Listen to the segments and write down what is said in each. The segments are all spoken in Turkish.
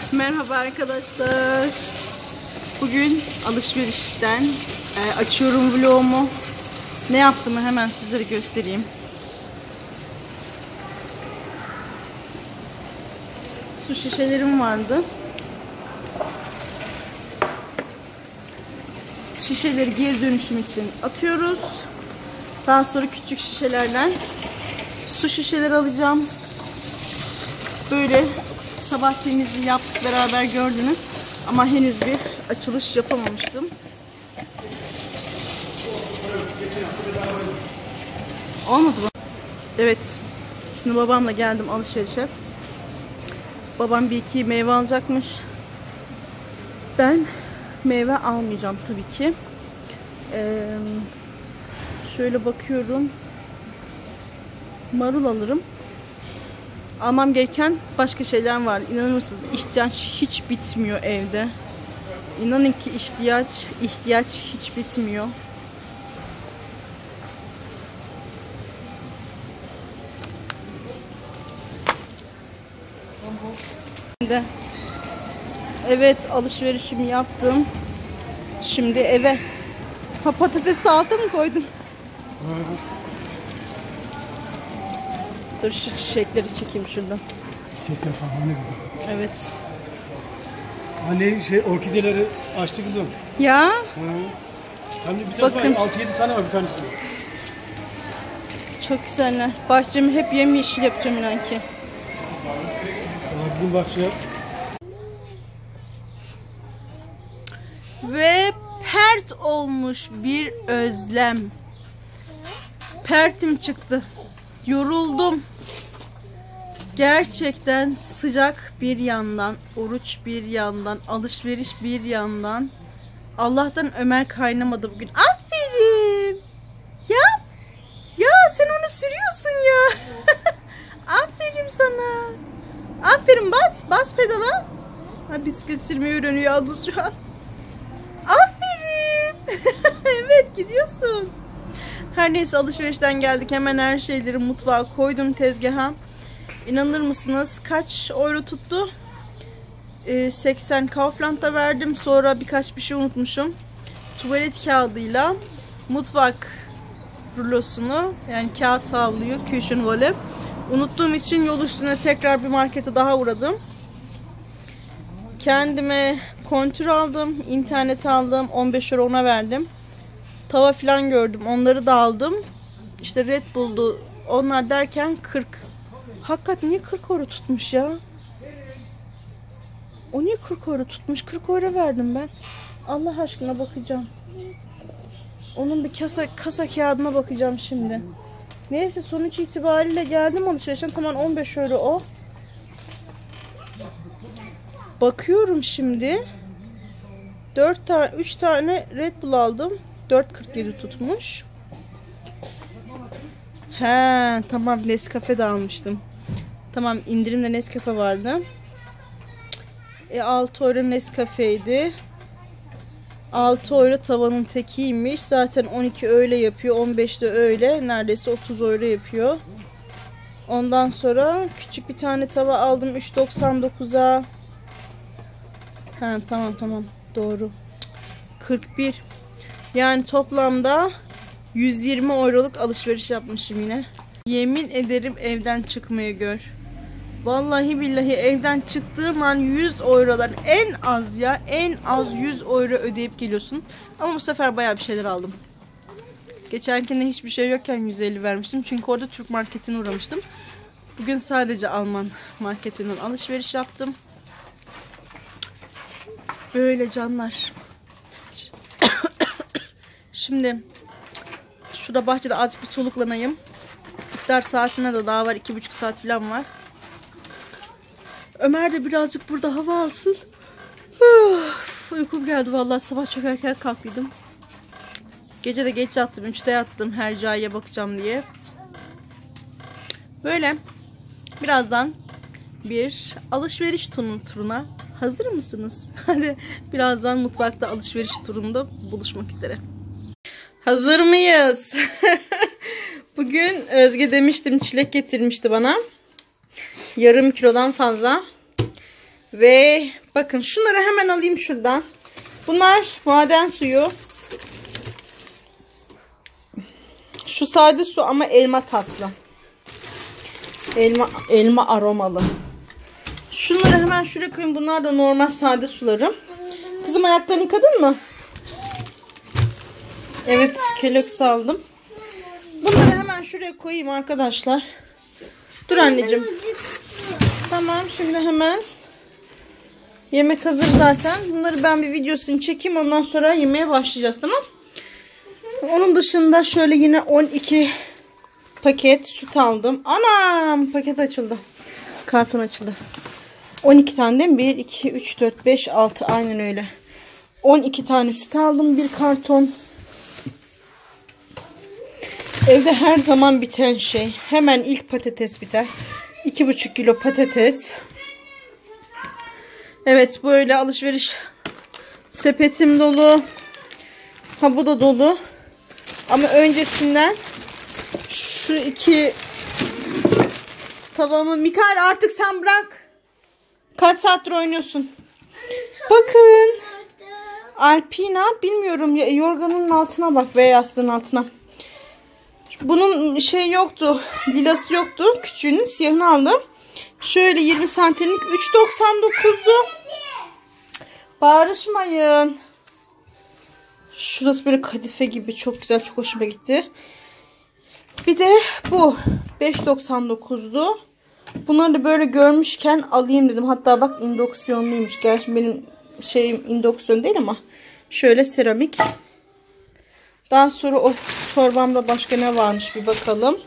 Merhaba arkadaşlar. Bugün alışverişten açıyorum vlogumu. Ne yaptığımı hemen sizlere göstereyim. Su şişelerim vardı. Şişeleri geri dönüşüm için atıyoruz. Daha sonra küçük şişelerden su şişeleri alacağım. Böyle sabah temizliği yaptık, beraber gördünüz. Ama henüz bir açılış yapamamıştım. Olmadı mı? Evet. Şimdi babamla geldim alışverişe. Babam bir iki meyve alacakmış. Ben meyve almayacağım tabii ki. Şöyle bakıyorum. Marul alırım. Almam gereken başka şeyler var. İnanır mısınız? İhtiyaç hiç bitmiyor evde. İnanın ki ihtiyaç hiç bitmiyor. Evet, alışverişimi yaptım. Şimdi eve. Patates salata mı koydun? Dur şu çiçekleri çekeyim şuradan. Çiçekler falan ne güzel. Evet. Anne orkideleri açtı kızım. Ya. Hem de bir tane bakın. 6-7 tane var bir tanesi. Çok güzeller. Bahçemi hep yemyeşil yapacağım inan ki. Bizim bahçeye. Ve pert olmuş bir özlem. Pertim çıktı. Yoruldum. Gerçekten sıcak bir yandan, oruç bir yandan, alışveriş bir yandan. Allah'tan Ömer kaynamadı bugün. Aferin. Ya sen onu sürüyorsun ya. Aferin sana. Aferin, bas pedala. Ha, bisiklet sürmeyi öğreniyor Adus şu an. Aferin. Evet, gidiyorsun. Her neyse, alışverişten geldik. Hemen her şeyleri mutfağa koydum, tezgaha. İnanır mısınız? Kaç euro tuttu? 80 Kaufland'da verdim. Sonra birkaç bir şey unutmuşum. Tuvalet kağıdıyla mutfak rulosunu, yani kağıt havluyu, Küchenrolle unuttuğum için yol üstüne tekrar bir markete daha uğradım. Kendime kontür aldım. İnternet aldım. 15 euro ona verdim. Tava falan gördüm. Onları da aldım. İşte Red Bull'du. Onlar derken 40. Hakikaten niye 40 euro tutmuş ya? O niye 40 euro tutmuş? 40 euro verdim ben. Allah aşkına bakacağım. Onun bir kasa kağıdına bakacağım şimdi. Neyse, sonuç itibariyle geldim alışverişten. Tamam, 15 euro o. Bakıyorum şimdi. 3 tane Red Bull aldım. 4.47 tutmuş. He, tamam, Nescafe de almıştım. Tamam, indirimde Nescafe vardı. 6 euro Nescafe'ydi. 6 euro tavanın tekiymiş. Zaten 12 öyle yapıyor. 15 de öyle. Neredeyse 30 euro yapıyor. Ondan sonra küçük bir tane tava aldım 3.99'a. Tamam doğru. 41. Yani toplamda 120 euroluk alışveriş yapmışım yine. Yemin ederim evden çıkmayı gör. Vallahi billahi evden çıktığım an 100 eurodan en az 100 euro ödeyip geliyorsun. Ama bu sefer bayağı bir şeyler aldım. Geçenkinde hiçbir şey yokken 150 vermiştim. Çünkü orada Türk marketine uğramıştım. Bugün sadece Alman marketinden alışveriş yaptım. Böyle canlar. Şimdi şurada bahçede azıcık bir soluklanayım. İftar saatine de daha var. 2,5 saat falan var. Ömer de birazcık burada hava alsın. Uykum geldi vallahi, sabah çok erken kalktıydım. Gece de geç yattım. 3'te yattım Hercai'ye bakacağım diye. Böyle birazdan bir alışveriş turuna hazır mısınız? Hadi birazdan mutfakta alışveriş turunda buluşmak üzere. Hazır mıyız? Bugün Özge demiştim, çilek getirmişti bana. Yarım kilodan fazla. Ve bakın şunları hemen alayım şuradan. Bunlar maden suyu. Şu sade su ama elma tatlı. Elma aromalı. Şunları hemen şuraya koyayım. Bunlar da normal sade sularım. Kızım ayaklarını yıkadın mı? Evet, Kellogg's aldım. Bunları hemen şuraya koyayım arkadaşlar. Dur anneciğim. Tamam, şimdi hemen yemek hazır zaten. Bunları ben bir videosunu çekeyim. Ondan sonra yemeğe başlayacağız, tamam? Onun dışında şöyle yine 12 paket süt aldım. Anam, paket açıldı. Karton açıldı. 12 tane değil mi? 1, 2, 3, 4, 5, 6. Aynen öyle. 12 tane süt aldım. Bir karton. Evde her zaman biten şey. Hemen ilk patates biter. 2,5 kilo patates. Evet, böyle alışveriş sepetim dolu. Ha, bu da dolu. Ama öncesinden şu 2 tavamı... Mikael, artık sen bırak. Kaç saattir oynuyorsun? Bakın. Alpina, bilmiyorum. Yorganın altına bak veya yastığın altına. Bunun şey yoktu. Lilası yoktu. Küçüğünün siyahını aldım. Şöyle 20 santimlik 3,99'du. Bağırışmayın. Şurası böyle kadife gibi, çok güzel, çok hoşuma gitti. Bir de bu 5,99'du. Bunları da böyle görmüşken alayım dedim. Hatta bak, indüksiyonluymuş. Gerçi benim şeyim indüksiyon değil ama şöyle seramik. Daha sonra o torbamda başka ne varmış bir bakalım.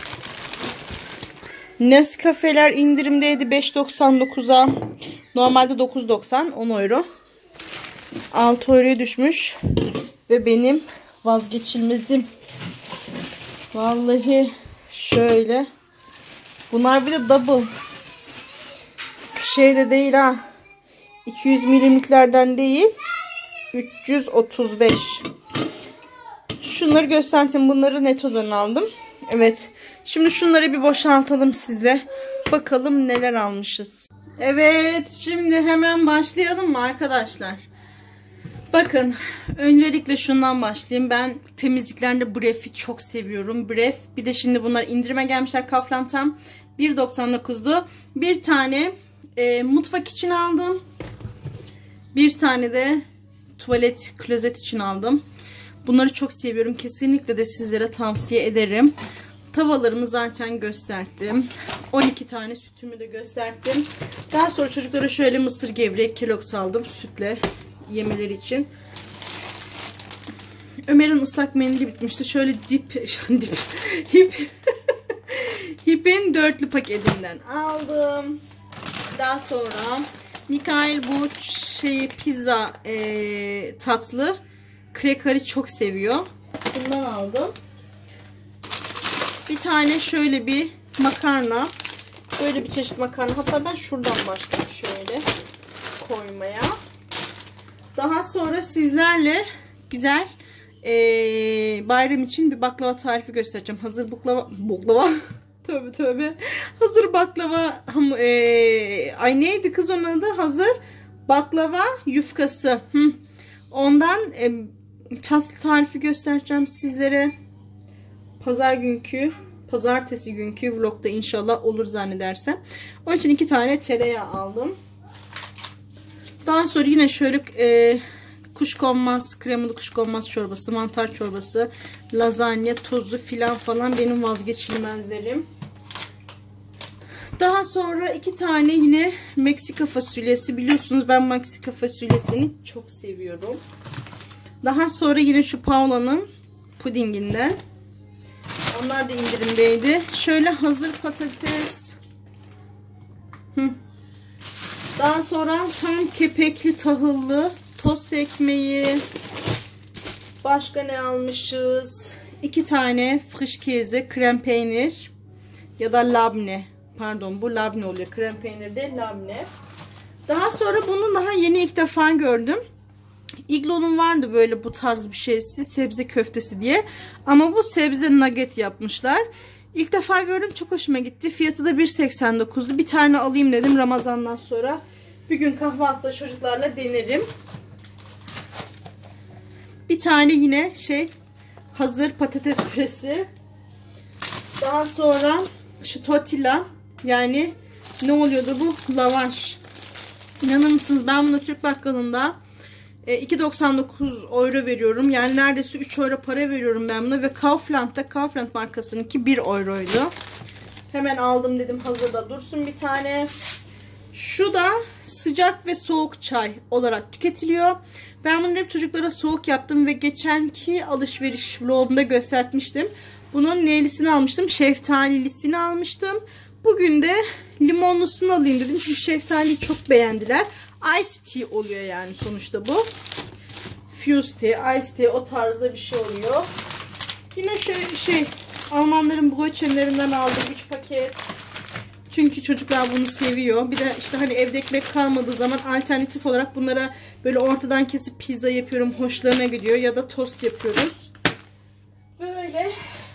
Nescafe'ler indirimdeydi 5,99'a. Normalde 9,90, 10 euro. 6 euroya düşmüş. Ve benim vazgeçilmezim. Vallahi şöyle. Bunlar bir de double. Şey de değil ha. 200 milimliklerden değil. 335. Şunları göstereyim. Bunları Netto'dan aldım. Evet. Şimdi şunları bir boşaltalım sizle. Bakalım neler almışız. Evet. Şimdi hemen başlayalım mı arkadaşlar? Bakın. Öncelikle şundan başlayayım. Ben temizliklerde Bref'i çok seviyorum. Bref. Bir de şimdi bunlar indirime gelmişler. Kaufland tam 1,99'du. Bir tane mutfak için aldım. Bir tane de tuvalet, klozet için aldım. Bunları çok seviyorum. Kesinlikle de sizlere tavsiye ederim. Tavalarımı zaten gösterdim. 12 tane sütümü de gösterdim. Daha sonra çocuklara şöyle mısır gevrek Kellogg's aldım. Sütle yemeleri için. Ömer'in ıslak mendili bitmişti. Şöyle Hip'in 4'lü paketinden aldım. Daha sonra Mikael bu pizza tatlı krekarı çok seviyor. Bundan aldım. Bir tane şöyle bir makarna. Böyle bir çeşit makarna. Hatta ben şuradan başlayayım şöyle koymaya. Daha sonra sizlerle güzel bayram için bir baklava tarifi göstereceğim. Hazır baklava. Tövbe tövbe. Hazır baklava. Ay neydi kız onun adı? Hazır baklava yufkası. Ondan tatlı tarifi göstereceğim sizlere. Pazartesi günkü vlogda inşallah olur zannedersem. Onun için 2 tane tereyağı aldım. Daha sonra yine şöyle kuşkonmaz, kremalı kuşkonmaz çorbası, mantar çorbası, lazanya, tozu filan falan benim vazgeçilmezlerim. Daha sonra 2 tane yine Meksika fasulyesi. Biliyorsunuz ben Meksika fasulyesini çok seviyorum. Daha sonra yine şu Paula'nın pudinginden. Onlar da indirimdeydi. Şöyle hazır patates. Daha sonra tam kepekli tahıllı tost ekmeği. Başka ne almışız? 2 tane frischkäse krem peynir. Ya da labne. Pardon, bu labne oluyor. Krem peynir değil, labne. Daha sonra bunu daha yeni ilk defa gördüm. Iglo'nun vardı böyle bu tarz bir şeysi, sebze köftesi diye. Ama bu sebze nugget yapmışlar. İlk defa gördüm, çok hoşuma gitti. Fiyatı da 1,89'du. Bir tane alayım dedim Ramazan'dan sonra. Bir gün kahvaltıda çocuklarla denerim. Bir tane yine hazır patates püresi. Daha sonra şu tortilla, yani ne oluyordu bu? Lavaş. İnanır mısınız, ben bunu Türk bakkalında 2,99 euro veriyorum. Yani neredeyse 3 euro para veriyorum ben buna. Ve Kaufland markasınınki 1 euroydu. Hemen aldım, dedim hazırda dursun bir tane. Şu da sıcak ve soğuk çay olarak tüketiliyor. Ben bunları hep çocuklara soğuk yaptım ve geçenki alışveriş vlogumda göstermiştim. Bunun neylisini almıştım? Şeftalilisini almıştım. Bugün de limonlusunu alayım dedim. Çünkü şeftaliyi çok beğendiler. Ice tea oluyor yani sonuçta bu. Fuse tea, ice tea, o tarzda bir şey oluyor. Yine şöyle Almanların Brötchenlerinden aldım 3 paket. Çünkü çocuklar bunu seviyor. Bir de işte hani evde ekmek kalmadığı zaman alternatif olarak bunlara böyle ortadan kesip pizza yapıyorum. Hoşlarına gidiyor. Ya da tost yapıyoruz. Böyle.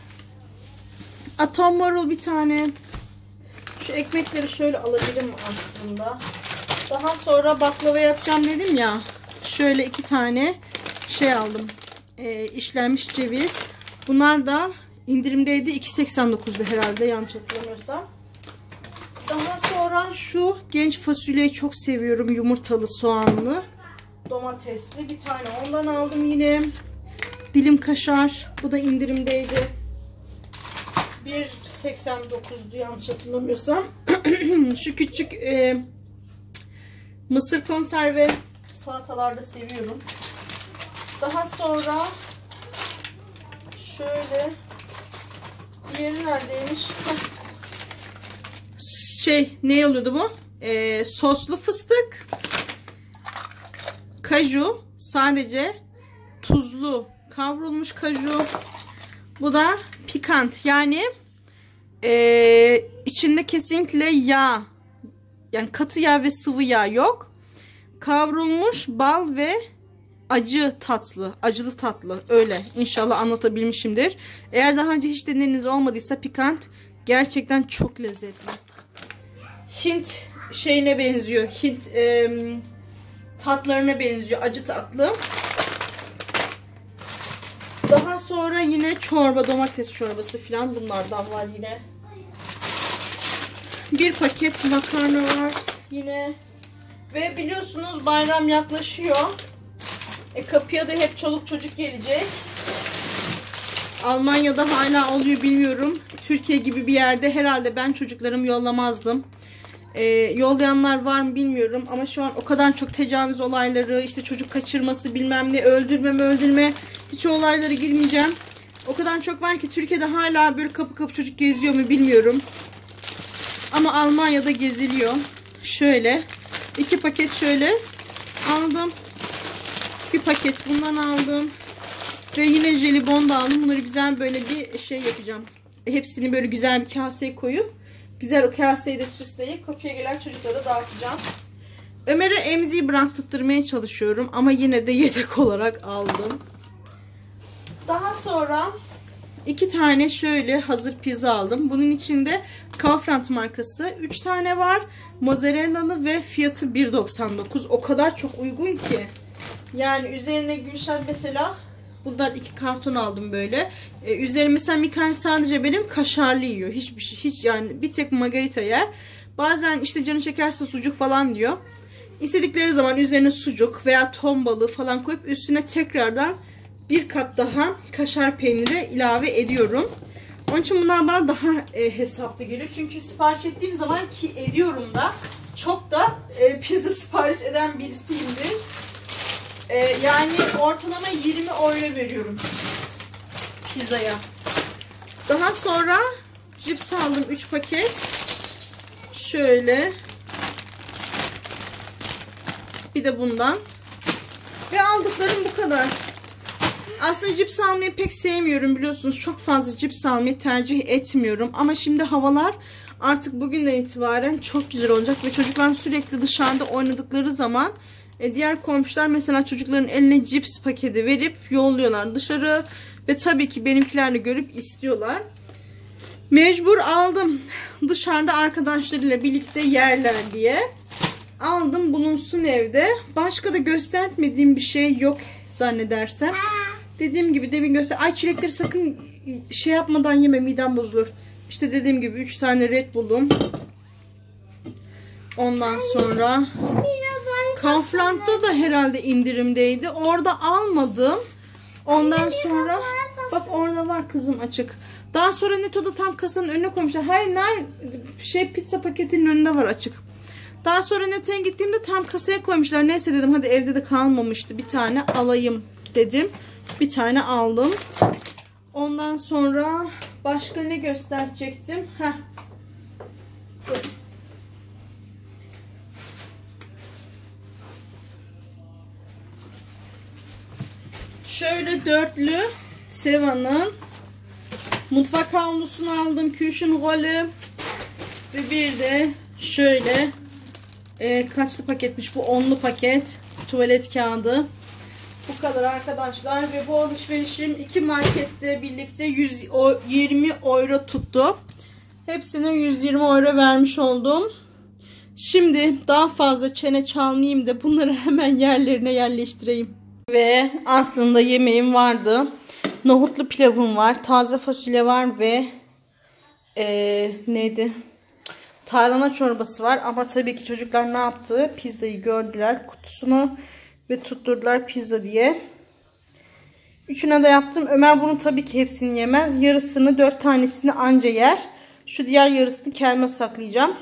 Atom marul bir tane. Şu ekmekleri şöyle alabilirim aslında. Daha sonra baklava yapacağım dedim ya. Şöyle 2 tane aldım. İşlenmiş ceviz. Bunlar da indirimdeydi. 2,89'du herhalde, yanlış hatırlamıyorsam. Daha sonra şu genç fasulyeyi çok seviyorum. Yumurtalı, soğanlı, domatesli. Bir tane ondan aldım yine. Dilim kaşar. Bu da indirimdeydi. 1,89'du yanlış hatırlamıyorsam. Şu küçük mısır konserve, salatalarda seviyorum. Daha sonra şöyle, diğeri neredeymiş? Ne oluyordu bu? Soslu fıstık, kaju, sadece tuzlu kavrulmuş kaju. Bu da pikant, yani içinde kesinlikle yağ, yani katı yağ ve sıvı yağ yok. Kavrulmuş bal ve acılı tatlı, öyle. İnşallah anlatabilmişimdir. Eğer daha önce hiç denediğiniz olmadıysa, pikant gerçekten çok lezzetli. Hint şeyine benziyor. Hint tatlarına benziyor. Acı tatlı. Daha sonra yine çorba, domates çorbası falan, bunlardan var yine. Bir paket makarna var yine. Ve biliyorsunuz bayram yaklaşıyor. Kapıya da hep çoluk çocuk gelecek. Almanya'da hala oluyor bilmiyorum. Türkiye gibi bir yerde herhalde ben çocuklarımı yollamazdım. Yollayanlar var mı bilmiyorum. Ama şu an o kadar çok tecavüz olayları, işte çocuk kaçırması, bilmem ne, öldürme. Hiç o olaylara girmeyeceğim. O kadar çok var ki Türkiye'de hala böyle kapı kapı çocuk geziyor mu bilmiyorum. Ama Almanya'da geziliyor. Şöyle 2 paket şöyle aldım. Bir paket bundan aldım. Ve yine jelibon da aldım. Bunları güzel böyle bir şey yapacağım. Hepsini böyle güzel bir kaseye koyup, güzel o kaseyi de süsleyip kapıya gelen çocuklara dağıtacağım. Ömer'e emziği bıraktırmaya çalışıyorum. Ama yine de yedek olarak aldım. Daha sonra 2 tane şöyle hazır pizza aldım. Bunun içinde Kaufland markası 3 tane var. Mozzarellalı ve fiyatı 1,99. O kadar çok uygun ki. Yani üzerine Gülşen mesela, bundan 2 karton aldım böyle. Üzerine mesela Mikael sadece benim kaşarlı yiyor. Hiçbir şey, hiç yani, bir tek margarita yer. Bazen işte canı çekerse sucuk falan diyor. İstedikleri zaman üzerine sucuk veya ton balığı falan koyup üstüne tekrardan bir kat daha kaşar peyniri ilave ediyorum. Onun için bunlar bana daha hesaplı geliyor. Çünkü sipariş ettiğim zaman, ki ediyorum da, çok da pizza sipariş eden birisiyimdir. Yani ortalama 20 euro veriyorum pizzaya. Daha sonra cips aldım 3 paket. Şöyle. Bir de bundan. Ve aldıklarım bu kadar. Aslında cips almayı pek sevmiyorum, biliyorsunuz. Çok fazla cips almayı tercih etmiyorum. Ama şimdi havalar artık bugünden itibaren çok güzel olacak. Ve çocuklar sürekli dışarıda oynadıkları zaman diğer komşular mesela çocukların eline cips paketi verip yolluyorlar dışarı. Ve tabii ki benimkiler de görüp istiyorlar. Mecbur aldım. Dışarıda arkadaşlarıyla birlikte yerler diye. aldım, bulunsun evde. Başka da göstermediğim bir şey yok zannedersem. Dediğim gibi demin ay çilekleri sakın şey yapmadan yeme, midem bozulur. İşte dediğim gibi 3 tane Red Bull'um. Ondan sonra Kaufland'da da herhalde indirimdeydi. Orada almadım. Ondan sonra bak orada var kızım açık. Daha sonra Netto'da tam kasanın önüne koymuşlar. Hayır pizza paketinin önünde var açık. Daha sonra Netto'ya gittiğimde tam kasaya koymuşlar. Neyse dedim hadi evde de kalmamıştı. Bir tane alayım dedim. Bir tane aldım. Ondan sonra başka ne gösterecektim? Şöyle dörtlü Seva'nın mutfak havlusunu aldım. Küchen rolü. Ve bir de şöyle kaçlı paketmiş bu? 10'lu paket. Tuvalet kağıdı. Bu kadar arkadaşlar. Ve bu alışverişim 2 markette birlikte 120 euro tuttu. Hepsine 120 euro vermiş oldum. Şimdi daha fazla çene çalmayayım da bunları hemen yerlerine yerleştireyim. Ve aslında yemeğim vardı. Nohutlu pilavım var. Taze fasulye var ve neydi? Tarhana çorbası var. Ama tabii ki çocuklar ne yaptı? Pizzayı gördüler kutusunu ve tutturdular pizza diye. Üçüne de yaptım. Ömer bunu tabii ki hepsini yemez. Yarısını 4 tanesini anca yer. Şu diğer yarısını kendime saklayacağım.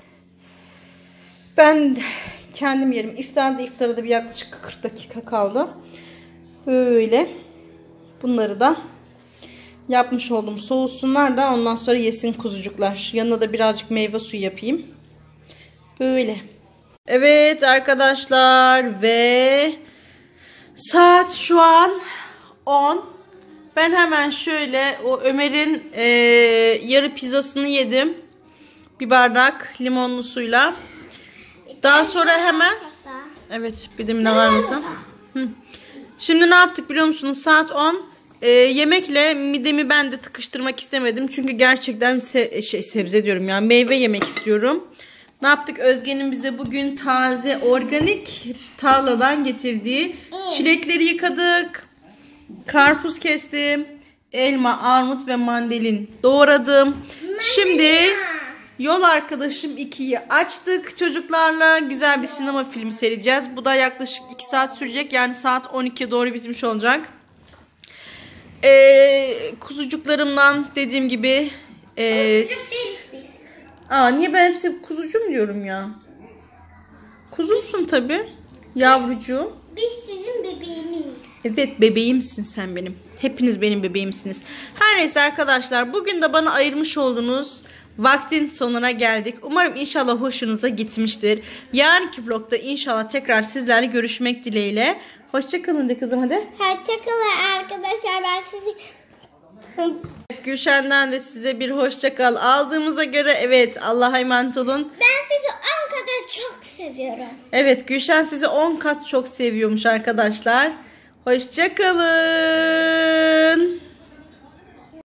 Ben kendim yerim. İftara da bir yaklaşık 40 dakika kaldı. Böyle. Bunları da yapmış oldum. Soğusunlar da ondan sonra yesin kuzucuklar. Yanına da birazcık meyve suyu yapayım. Böyle. Evet arkadaşlar ve saat şu an 10. Ben hemen şöyle o Ömer'in yarı pizzasını yedim. Bir bardak limonlu suyla. Daha sonra hemen evet bir de ne var mesela? Şimdi ne yaptık biliyor musunuz? Saat 10. Yemekle midemi ben de tıkıştırmak istemedim. Çünkü gerçekten sebze diyorum ya. Meyve yemek istiyorum. Ne yaptık? Özge'nin bize bugün taze organik tarladan getirdiği çilekleri yıkadık. Karpuz kestim. Elma, armut ve mandalin doğradım. Şimdi yol arkadaşım 2'yi açtık. Çocuklarla güzel bir sinema filmi seyredeceğiz. Bu da yaklaşık 2 saat sürecek. Yani saat 12'ye doğru bitmiş olacak. Kuzucuklarımdan dediğim gibi niye ben hepsi kuzucum diyorum ya? Kuzumsun tabi. Yavrucuğum. Biz sizin bebeğimiz. Evet bebeğimsin sen benim. Hepiniz benim bebeğimsiniz. Her neyse arkadaşlar bugün de bana ayırmış olduğunuz vaktin sonuna geldik. Umarım inşallah hoşunuza gitmiştir. Yarınki vlogda inşallah tekrar sizlerle görüşmek dileğiyle. Hoşçakalın de kızım hadi. Hoşçakalın arkadaşlar, ben sizi... Gülşen'den de size bir hoşçakal aldığımıza göre evet Allah'a emanet olun. Ben sizi 10 kadar çok seviyorum. Evet Gülşen sizi 10 kat çok seviyormuş arkadaşlar. Hoşçakalın.